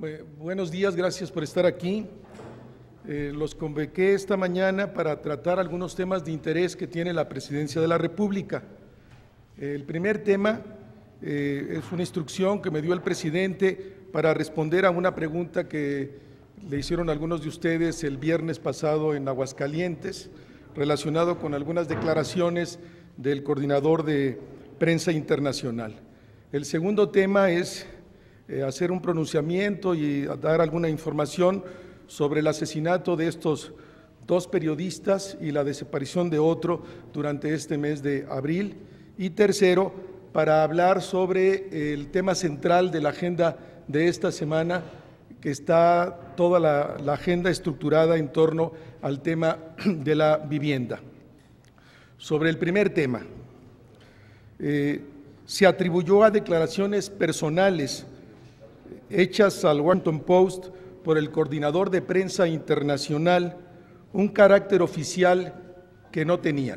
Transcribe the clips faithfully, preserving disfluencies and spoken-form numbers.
Buenos días, gracias por estar aquí. Eh, los convoqué esta mañana para tratar algunos temas de interés que tiene la Presidencia de la República. Eh, el primer tema eh, es una instrucción que me dio el presidente para responder a una pregunta que le hicieron algunos de ustedes el viernes pasado en Aguascalientes, relacionado con algunas declaraciones del coordinador de prensa internacional. El segundo tema es eh, hacer un pronunciamiento y dar alguna información sobre el asesinato de estos dos periodistas y la desaparición de otro durante este mes de abril. Y tercero, para hablar sobre el tema central de la agenda de esta semana, que está toda la, la agenda estructurada en torno al tema de la vivienda. Sobre el primer tema, eh, se atribuyó a declaraciones personales hechas al Washington Post por el coordinador de prensa internacional un carácter oficial que no tenían.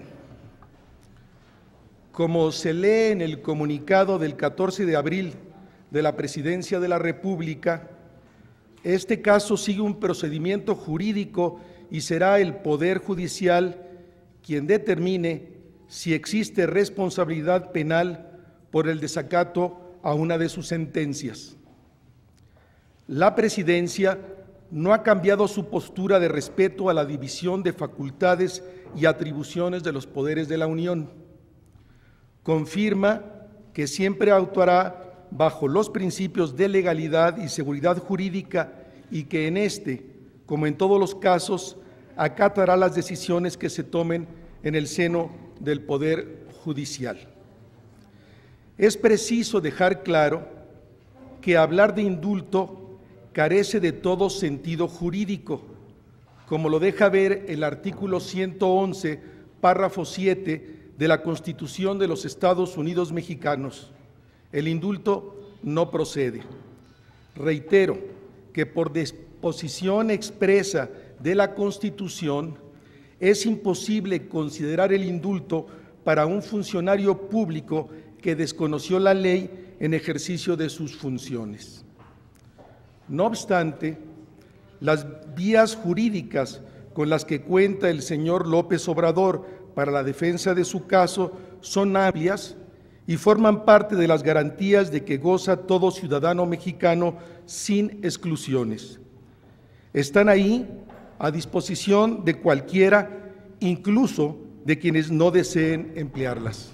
Como se lee en el comunicado del catorce de abril de la Presidencia de la República, este caso sigue un procedimiento jurídico y será el Poder Judicial quien determine si existe responsabilidad penal por el desacato a una de sus sentencias. La Presidencia no ha cambiado su postura de respeto a la división de facultades y atribuciones de los poderes de la Unión. Confirma que siempre actuará bajo los principios de legalidad y seguridad jurídica y que en este, como en todos los casos, acatará las decisiones que se tomen en el seno del Poder Judicial. Es preciso dejar claro que hablar de indulto carece de todo sentido jurídico, como lo deja ver el artículo ciento once, párrafo siete de la Constitución de los Estados Unidos Mexicanos. El indulto no procede. Reitero que por disposición expresa de la Constitución es imposible considerar el indulto para un funcionario público que desconoció la ley en ejercicio de sus funciones. No obstante, las vías jurídicas con las que cuenta el señor López Obrador para la defensa de su caso son amplias y forman parte de las garantías de que goza todo ciudadano mexicano sin exclusiones. Están ahí a disposición de cualquiera, incluso de quienes no deseen emplearlas.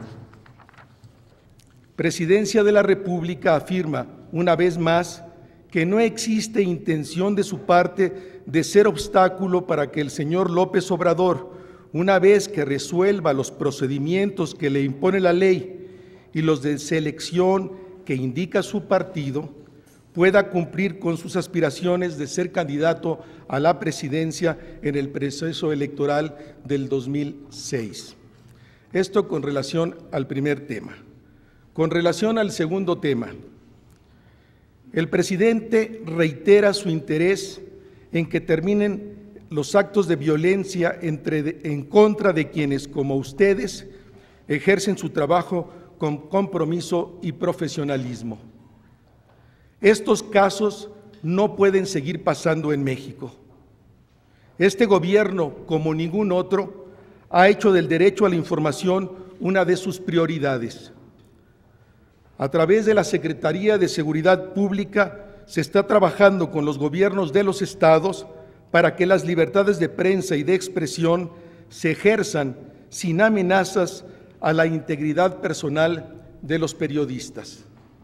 Presidencia de la República afirma una vez más que no existe intención de su parte de ser obstáculo para que el señor López Obrador, una vez que resuelva los procedimientos que le impone la ley y los de selección que indica su partido, pueda cumplir con sus aspiraciones de ser candidato a la presidencia en el proceso electoral del dos mil seis. Esto con relación al primer tema. Con relación al segundo tema, el presidente reitera su interés en que terminen los actos de violencia entre, en contra de quienes, como ustedes, ejercen su trabajo con compromiso y profesionalismo. Estos casos no pueden seguir pasando en México. Este gobierno, como ningún otro, ha hecho del derecho a la información una de sus prioridades. A través de la Secretaría de Seguridad Pública se está trabajando con los gobiernos de los estados para que las libertades de prensa y de expresión se ejerzan sin amenazas a la integridad personal de los periodistas.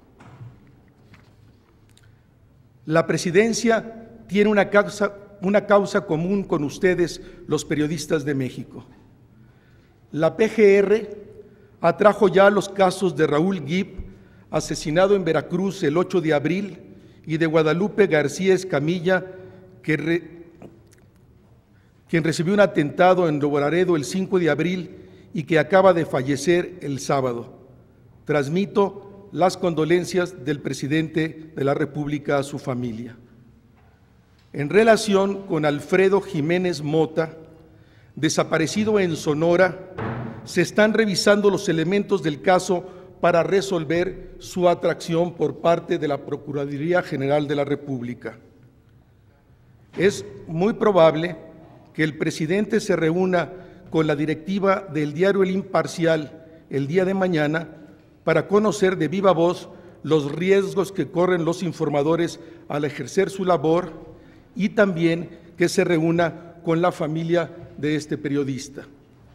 La Presidencia tiene una causa, una causa común con ustedes, los periodistas de México. La P G R atrajo ya los casos de Raúl Gibb, asesinado en Veracruz el ocho de abril, y de Guadalupe García Escamilla, que re, quien recibió un atentado en Nuevo Laredo el cinco de abril y que acaba de fallecer el sábado. Transmito las condolencias del presidente de la República a su familia. En relación con Alfredo Jiménez Mota, desaparecido en Sonora, se están revisando los elementos del caso para resolver su atracción por parte de la Procuraduría General de la República. Es muy probable que el presidente se reúna con la directiva del diario El Imparcial el día de mañana para conocer de viva voz los riesgos que corren los informadores al ejercer su labor y también que se reúna con la familia de este periodista.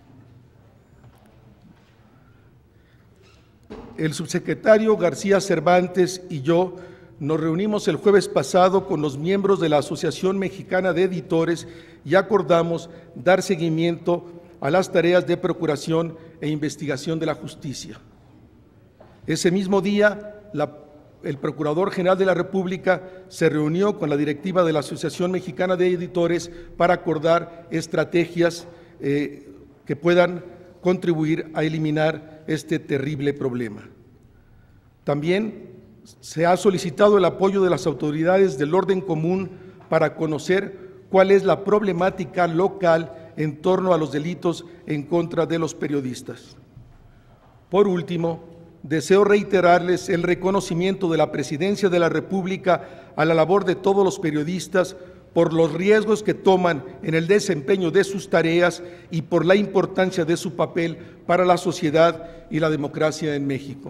El subsecretario García Cervantes y yo nos reunimos el jueves pasado con los miembros de la Asociación Mexicana de Editores y acordamos dar seguimiento a las tareas de procuración e investigación de la justicia. Ese mismo día, la, el Procurador General de la República se reunió con la directiva de la Asociación Mexicana de Editores para acordar estrategias eh, que puedan contribuir a eliminar este terrible problema. También se ha solicitado el apoyo de las autoridades del orden común para conocer cuál es la problemática local en torno a los delitos en contra de los periodistas. Por último, deseo reiterarles el reconocimiento de la Presidencia de la República a la labor de todos los periodistas por los riesgos que toman en el desempeño de sus tareas y por la importancia de su papel para la sociedad y la democracia en México.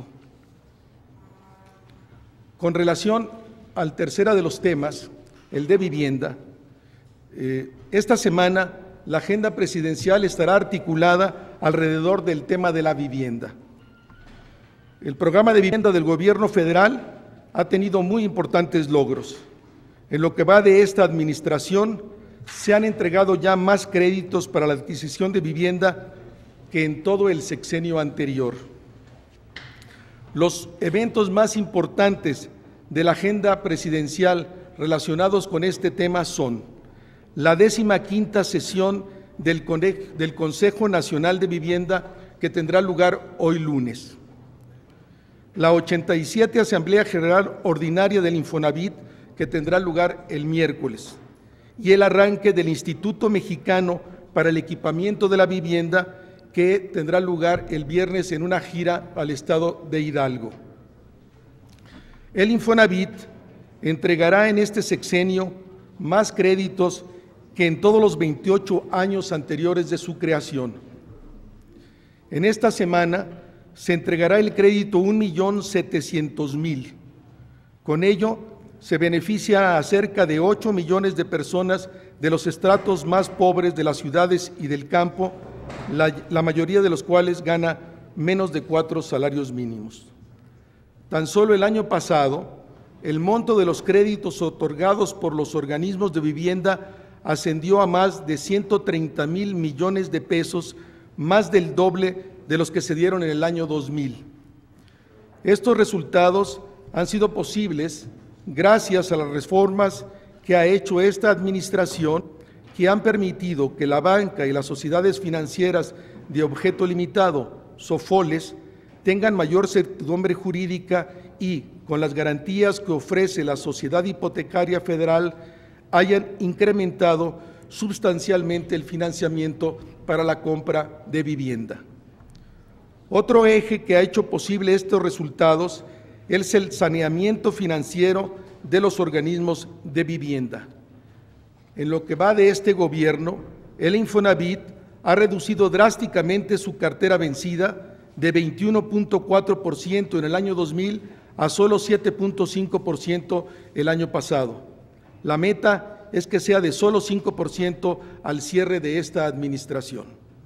Con relación al tercero de los temas, el de vivienda, eh, esta semana la agenda presidencial estará articulada alrededor del tema de la vivienda. El programa de vivienda del Gobierno federal ha tenido muy importantes logros. En lo que va de esta administración, se han entregado ya más créditos para la adquisición de vivienda que en todo el sexenio anterior. Los eventos más importantes de la agenda presidencial relacionados con este tema son la décima quinta sesión del, del Consejo Nacional de Vivienda, que tendrá lugar hoy lunes, la ochenta y siete Asamblea General Ordinaria del Infonavit, que tendrá lugar el miércoles, y el arranque del Instituto Mexicano para el Equipamiento de la Vivienda, que tendrá lugar el viernes en una gira al estado de Hidalgo. El Infonavit entregará en este sexenio más créditos que en todos los veintiocho años anteriores de su creación. En esta semana se entregará el crédito un millón setecientos mil. Con ello se beneficia a cerca de ocho millones de personas de los estratos más pobres de las ciudades y del campo, la, la mayoría de los cuales gana menos de cuatro salarios mínimos. Tan solo el año pasado, el monto de los créditos otorgados por los organismos de vivienda ascendió a más de ciento treinta mil millones de pesos, más del doble de los que se dieron en el año dos mil. Estos resultados han sido posibles gracias a las reformas que ha hecho esta administración, que han permitido que la banca y las sociedades financieras de objeto limitado, SOFOLES, tengan mayor certidumbre jurídica y, con las garantías que ofrece la Sociedad Hipotecaria Federal, hayan incrementado sustancialmente el financiamiento para la compra de vivienda. Otro eje que ha hecho posible estos resultados es el saneamiento financiero de los organismos de vivienda. En lo que va de este gobierno, el Infonavit ha reducido drásticamente su cartera vencida de veintiuno punto cuatro por ciento en el año dos mil a solo siete punto cinco por ciento el año pasado. La meta es que sea de solo cinco por ciento al cierre de esta administración.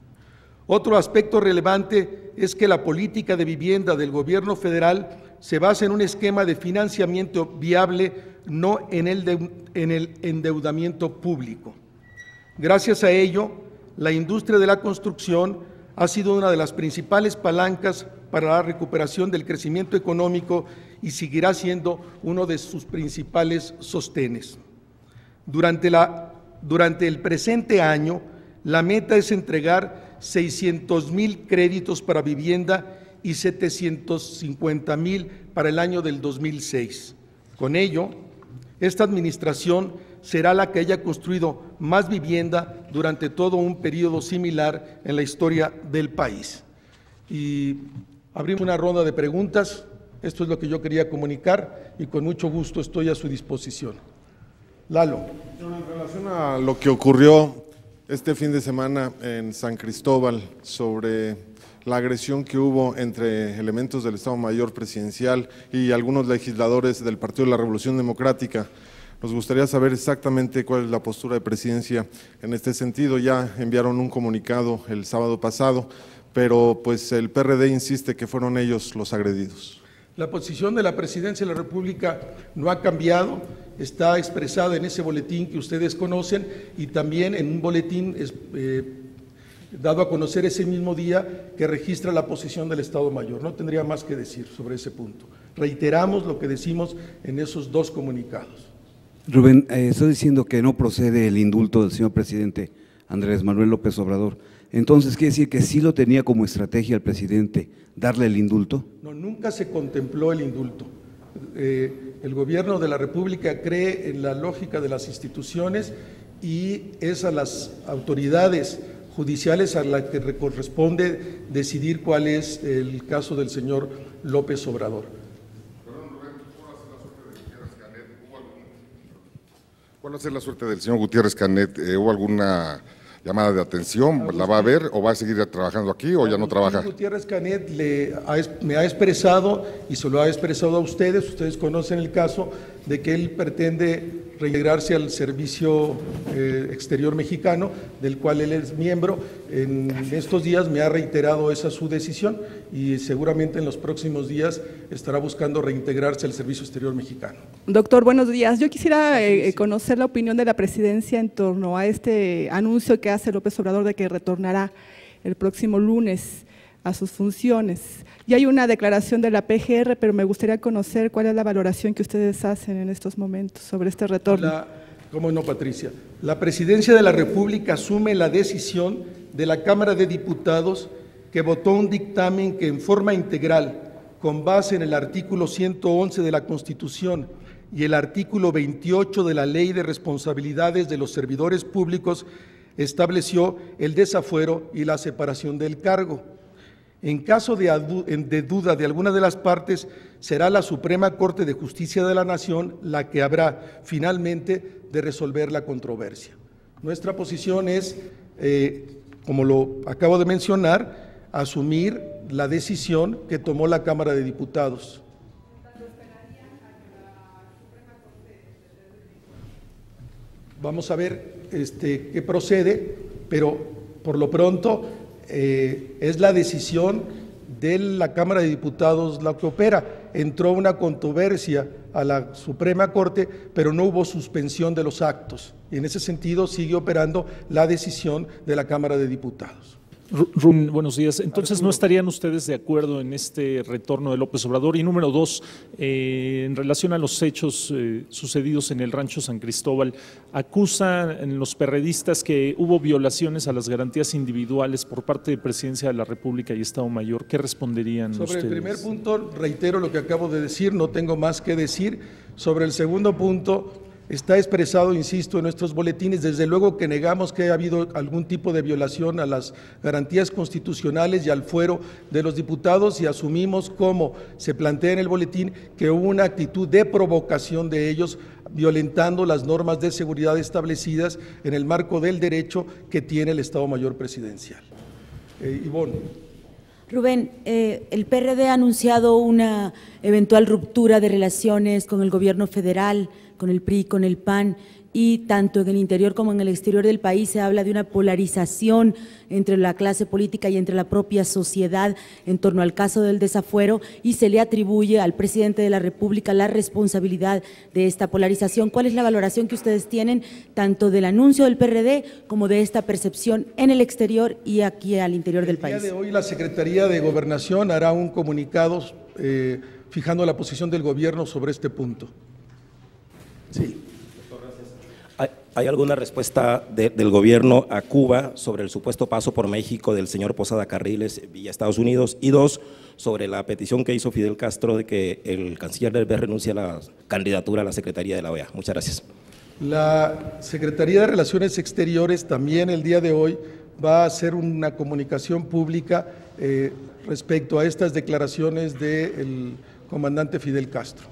Otro aspecto relevante es que la política de vivienda del Gobierno federal se basa en un esquema de financiamiento viable, no en el, de, en el endeudamiento público. Gracias a ello, la industria de la construcción ha sido una de las principales palancas para la recuperación del crecimiento económico y seguirá siendo uno de sus principales sostenes. Durante, la, durante el presente año, la meta es entregar seiscientos mil créditos para vivienda y setecientos cincuenta mil para el año del dos mil seis. Con ello, esta administración será la que haya construido más vivienda durante todo un periodo similar en la historia del país. Y Abrimos una ronda de preguntas. Esto es lo que yo quería comunicar y con mucho gusto estoy a su disposición. Lalo. En relación a lo que ocurrió este fin de semana en San Cristóbal sobre la agresión que hubo entre elementos del Estado Mayor Presidencial y algunos legisladores del Partido de la Revolución Democrática, nos gustaría saber exactamente cuál es la postura de Presidencia en este sentido. Ya enviaron un comunicado el sábado pasado, pero pues el P R D insiste que fueron ellos los agredidos. La posición de la Presidencia de la República no ha cambiado, está expresada en ese boletín que ustedes conocen y también en un boletín eh, dado a conocer ese mismo día que registra la posición del Estado Mayor. No tendría más que decir sobre ese punto. Reiteramos lo que decimos en esos dos comunicados. Rubén, eh, estoy diciendo que no procede el indulto del señor presidente Andrés Manuel López Obrador. Entonces, ¿quiere decir que sí lo tenía como estrategia el presidente darle el indulto? No, nunca se contempló el indulto. Eh, el gobierno de la República cree en la lógica de las instituciones y es a las autoridades judiciales a las que corresponde decidir cuál es el caso del señor López Obrador. ¿Cuál va a ser la suerte del señor Gutiérrez Canet? Eh, ¿Hubo alguna llamada de atención? ¿La va a ver o va a seguir trabajando aquí o ya no trabaja? Gutiérrez Canet le ha, me ha expresado y se lo ha expresado a ustedes, ustedes conocen el caso de que él pretende reintegrarse al servicio eh, exterior mexicano, del cual él es miembro. En estos días me ha reiterado esa su decisión y seguramente en los próximos días estará buscando reintegrarse al servicio exterior mexicano. Doctor, buenos días. Yo quisiera eh, conocer la opinión de la Presidencia en torno a este anuncio que hace López Obrador de que retornará el próximo lunes a sus funciones. Y hay una declaración de la P G R, pero me gustaría conocer cuál es la valoración que ustedes hacen en estos momentos sobre este retorno. La, ¿Cómo no, Patricia? La Presidencia de la República asume la decisión de la Cámara de Diputados que votó un dictamen que en forma integral, con base en el artículo ciento once de la Constitución y el artículo veintiocho de la Ley de Responsabilidades de los Servidores Públicos, estableció el desafuero y la separación del cargo. En caso de, de duda de alguna de las partes, será la Suprema Corte de Justicia de la Nación la que habrá finalmente de resolver la controversia. Nuestra posición es, eh, como lo acabo de mencionar, asumir la decisión que tomó la Cámara de Diputados. Vamos a ver este, qué procede, pero por lo pronto eh, es la decisión de la Cámara de Diputados la que opera. Entró una controversia a la Suprema Corte, pero no hubo suspensión de los actos. Y en ese sentido sigue operando la decisión de la Cámara de Diputados. Rubén, buenos días. Entonces, ¿no estarían ustedes de acuerdo en este retorno de López Obrador? Y número dos, eh, en relación a los hechos eh, sucedidos en el Rancho San Cristóbal, acusan los perredistas que hubo violaciones a las garantías individuales por parte de Presidencia de la República y Estado Mayor. ¿Qué responderían Sobre ustedes? el primer punto, reitero lo que acabo de decir, no tengo más que decir. Sobre el segundo punto, está expresado, insisto, en nuestros boletines, desde luego que negamos que haya habido algún tipo de violación a las garantías constitucionales y al fuero de los diputados y asumimos, como se plantea en el boletín, que hubo una actitud de provocación de ellos, violentando las normas de seguridad establecidas en el marco del derecho que tiene el Estado Mayor Presidencial. Eh, Ivonne. Rubén, eh, el P R D ha anunciado una eventual ruptura de relaciones con el gobierno federal, con el P R I, con el P A N, y tanto en el interior como en el exterior del país se habla de una polarización entre la clase política y entre la propia sociedad en torno al caso del desafuero, y se le atribuye al presidente de la República la responsabilidad de esta polarización. ¿Cuál es la valoración que ustedes tienen tanto del anuncio del P R D como de esta percepción en el exterior y aquí al interior del país? El día de hoy la Secretaría de Gobernación hará un comunicado eh, fijando la posición del gobierno sobre este punto. Sí. ¿Hay, ¿Hay alguna respuesta de, del gobierno a Cuba sobre el supuesto paso por México del señor Posada Carriles vía Estados Unidos? Y dos, sobre la petición que hizo Fidel Castro de que el canciller del B renuncie a la candidatura a la Secretaría de la O E A. Muchas gracias. La Secretaría de Relaciones Exteriores también el día de hoy va a hacer una comunicación pública eh, respecto a estas declaraciones del comandante Fidel Castro.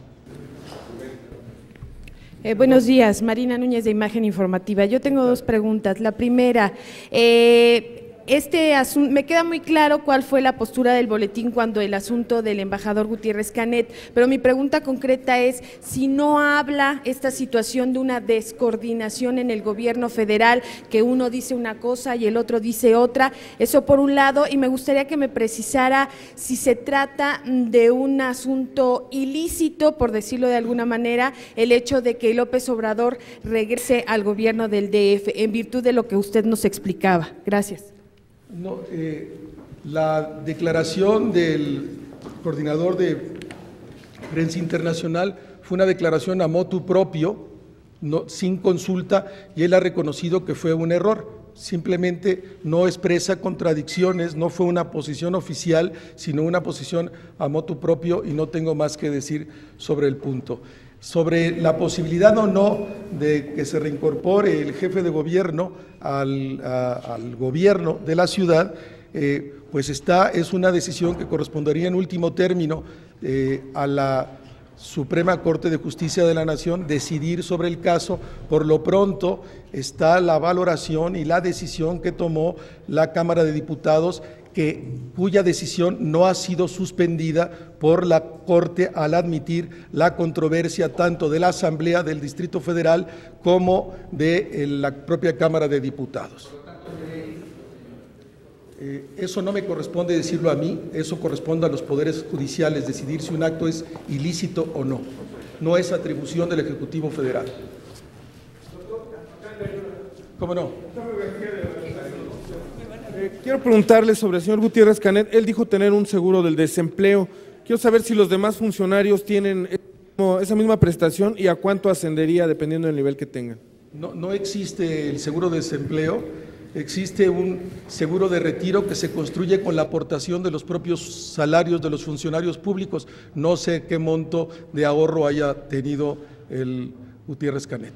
Eh, buenos días, Marina Núñez de Imagen Informativa. Yo tengo dos preguntas. La primera, eh, este asunto, me queda muy claro cuál fue la postura del boletín cuando el asunto del embajador Gutiérrez Canet, pero mi pregunta concreta es si no habla esta situación de una descoordinación en el gobierno federal, que uno dice una cosa y el otro dice otra, eso por un lado, y me gustaría que me precisara si se trata de un asunto ilícito, por decirlo de alguna manera, el hecho de que López Obrador regrese al gobierno del D F, en virtud de lo que usted nos explicaba. Gracias. No, eh, la declaración del coordinador de prensa internacional fue una declaración a motu propio, no, sin consulta, y él ha reconocido que fue un error. Simplemente no expresa contradicciones, no fue una posición oficial, sino una posición a motu propio, y no tengo más que decir sobre el punto. Sobre la posibilidad o no de que se reincorpore el jefe de gobierno al, a, al gobierno de la ciudad, eh, pues está, es una decisión que correspondería en último término eh, a la Suprema Corte de Justicia de la Nación decidir sobre el caso. Por lo pronto está la valoración y la decisión que tomó la Cámara de Diputados, que, cuya decisión no ha sido suspendida por la Corte al admitir la controversia tanto de la Asamblea del Distrito Federal como de la propia Cámara de Diputados. Eh, eso no me corresponde decirlo a mí, eso corresponde a los poderes judiciales decidir si un acto es ilícito o no. No es atribución del Ejecutivo Federal. ¿Cómo no? Eh, quiero preguntarle sobre el señor Gutiérrez Canet. Él dijo tener un seguro del desempleo. Quiero saber si los demás funcionarios tienen esa misma prestación y a cuánto ascendería dependiendo del nivel que tengan. No, no existe el seguro de desempleo, existe un seguro de retiro que se construye con la aportación de los propios salarios de los funcionarios públicos. No sé qué monto de ahorro haya tenido el Gutiérrez Canet.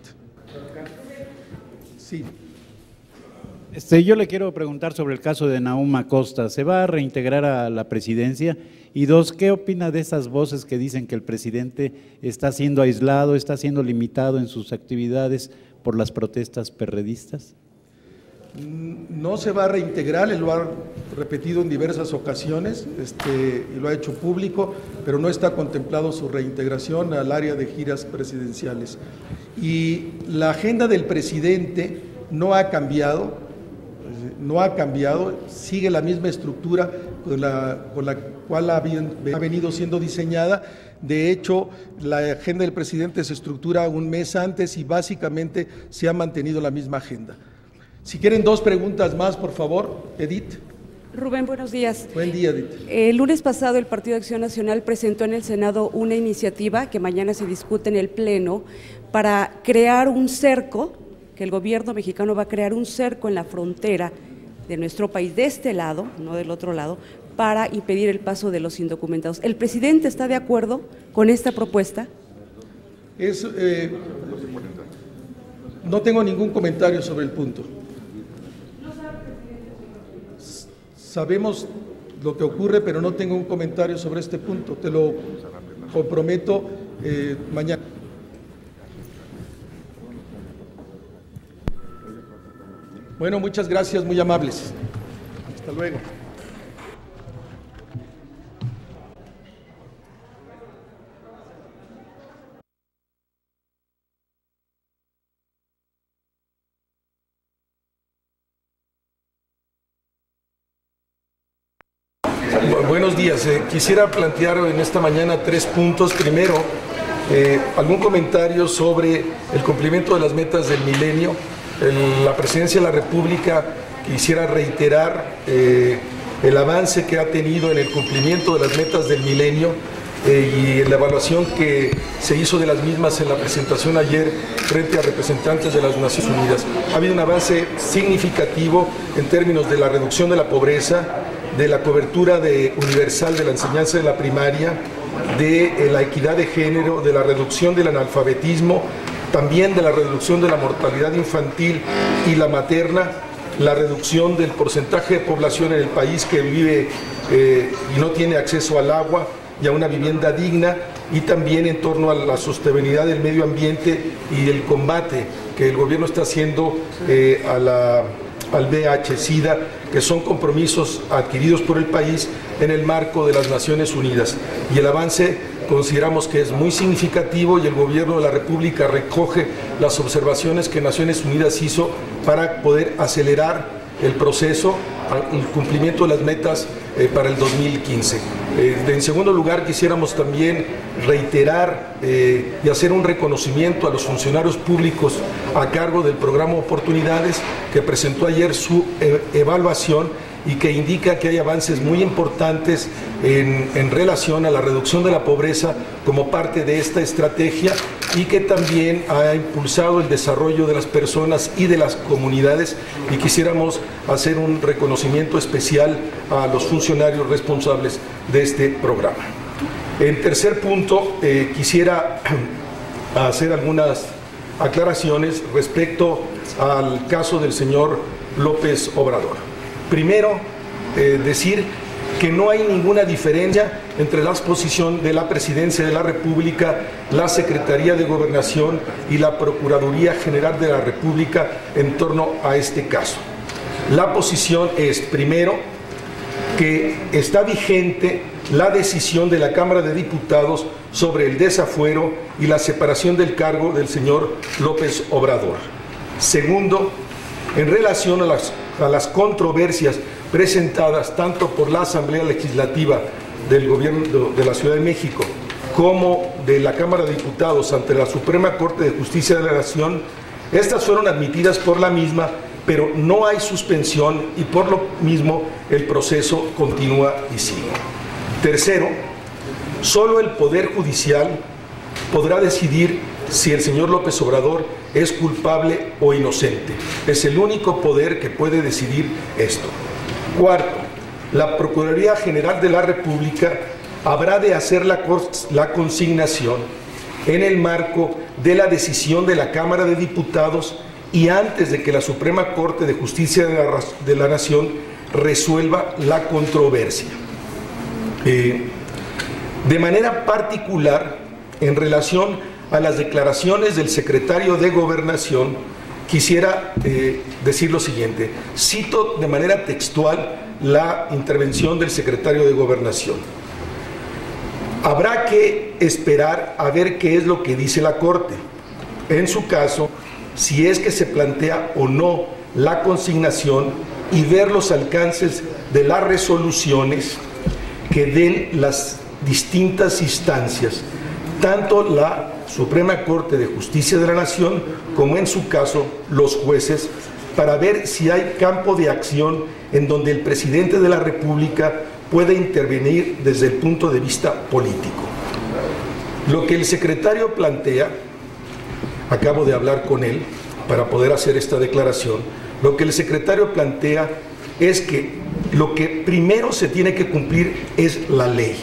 Sí. Este, yo le quiero preguntar sobre el caso de Nahum Acosta. ¿Se va a reintegrar a la presidencia? Y dos, ¿qué opina de esas voces que dicen que el presidente está siendo aislado, está siendo limitado en sus actividades por las protestas perredistas? No se va a reintegrar, él lo ha repetido en diversas ocasiones, este, y lo ha hecho público, pero no está contemplado su reintegración al área de giras presidenciales. Y la agenda del presidente no ha cambiado, no ha cambiado, sigue la misma estructura con la, con la cual ha, bien, ha venido siendo diseñada. De hecho, la agenda del presidente se estructura un mes antes y básicamente se ha mantenido la misma agenda. Si quieren dos preguntas más, por favor, Edith. Rubén, buenos días. Buen día, Edith. El lunes pasado el Partido de Acción Nacional presentó en el Senado una iniciativa que mañana se discute en el Pleno para crear un cerco, que el gobierno mexicano va a crear un cerco en la frontera de nuestro país, de este lado, no del otro lado, para impedir el paso de los indocumentados. ¿El presidente está de acuerdo con esta propuesta? Es, eh, no tengo ningún comentario sobre el punto. Sabemos lo que ocurre, pero no tengo un comentario sobre este punto. Te lo comprometo eh, mañana. Bueno, muchas gracias, muy amables. Hasta luego. Buenos días. Eh, quisiera plantear en esta mañana tres puntos. Primero, eh, algún comentario sobre el cumplimiento de las metas del milenio. El, la Presidencia de la República quisiera reiterar eh, el avance que ha tenido en el cumplimiento de las metas del milenio eh, y en la evaluación que se hizo de las mismas en la presentación ayer frente a representantes de las Naciones Unidas. Ha habido un avance significativo en términos de la reducción de la pobreza, de la cobertura de, universal de la enseñanza de la primaria, de eh, la equidad de género, de la reducción del analfabetismo, también de la reducción de la mortalidad infantil y la materna, la reducción del porcentaje de población en el país que vive eh, y no tiene acceso al agua y a una vivienda digna, y también en torno a la sostenibilidad del medio ambiente y el combate que el gobierno está haciendo eh, a la, al V I H SIDA, que son compromisos adquiridos por el país en el marco de las Naciones Unidas. Y el avance consideramos que es muy significativo, y el gobierno de la República recoge las observaciones que Naciones Unidas hizo para poder acelerar el proceso, el cumplimiento de las metas eh, para el dos mil quince. Eh, en segundo lugar, quisiéramos también reiterar eh, y hacer un reconocimiento a los funcionarios públicos a cargo del programa Oportunidades, que presentó ayer su eh, evaluación y que indica que hay avances muy importantes en, en relación a la reducción de la pobreza como parte de esta estrategia, y que también ha impulsado el desarrollo de las personas y de las comunidades, y quisiéramos hacer un reconocimiento especial a los funcionarios responsables de este programa. En tercer punto, eh, quisiera hacer algunas aclaraciones respecto al caso del señor López Obrador. Primero, eh, decir que no hay ninguna diferencia entre la posición de la Presidencia de la República, la Secretaría de Gobernación y la Procuraduría General de la República en torno a este caso. La posición es, primero, que está vigente la decisión de la Cámara de Diputados sobre el desafuero y la separación del cargo del señor López Obrador. Segundo, en relación a las, a las controversias presentadas tanto por la Asamblea Legislativa del Gobierno de la Ciudad de México como de la Cámara de Diputados ante la Suprema Corte de Justicia de la Nación, estas fueron admitidas por la misma, pero no hay suspensión, y por lo mismo el proceso continúa y sigue. Tercero, solo el Poder Judicial podrá decidir si el señor López Obrador es culpable o inocente. Es el único poder que puede decidir esto. Cuarto, la Procuraduría General de la República habrá de hacer la, la consignación en el marco de la decisión de la Cámara de Diputados y antes de que la Suprema Corte de Justicia de la, de la Nación resuelva la controversia. Eh, de manera particular, en relación a las declaraciones del secretario de Gobernación, quisiera eh, decir lo siguiente. Cito de manera textual la intervención del secretario de Gobernación. Habrá que esperar a ver qué es lo que dice la Corte. En su caso, si es que se plantea o no la consignación, y ver los alcances de las resoluciones que den las distintas instancias, tanto la Suprema Corte de Justicia de la Nación como, en su caso, los jueces, para ver si hay campo de acción en donde el presidente de la República puede intervenir desde el punto de vista político. Lo que el secretario plantea, acabo de hablar con él para poder hacer esta declaración, lo que el secretario plantea es que lo que primero se tiene que cumplir es la ley,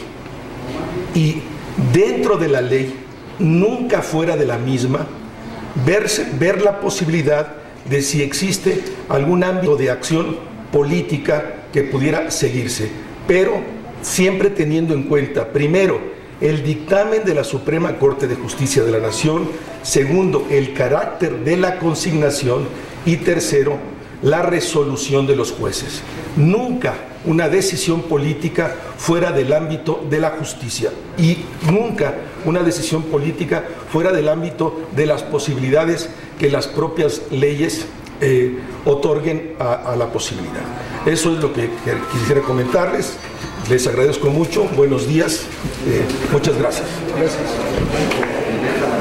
y dentro de la ley, nunca fuera de la misma, verse, ver la posibilidad de si existe algún ámbito de acción política que pudiera seguirse, pero siempre teniendo en cuenta, primero, el dictamen de la Suprema Corte de Justicia de la Nación, segundo, el carácter de la consignación, y tercero, la resolución de los jueces. Nunca una decisión política fuera del ámbito de la justicia, y nunca una decisión política fuera del ámbito de las posibilidades que las propias leyes eh, otorguen a, a la posibilidad. Eso es lo que quisiera comentarles. Les agradezco mucho. Buenos días. Eh, muchas gracias. Gracias.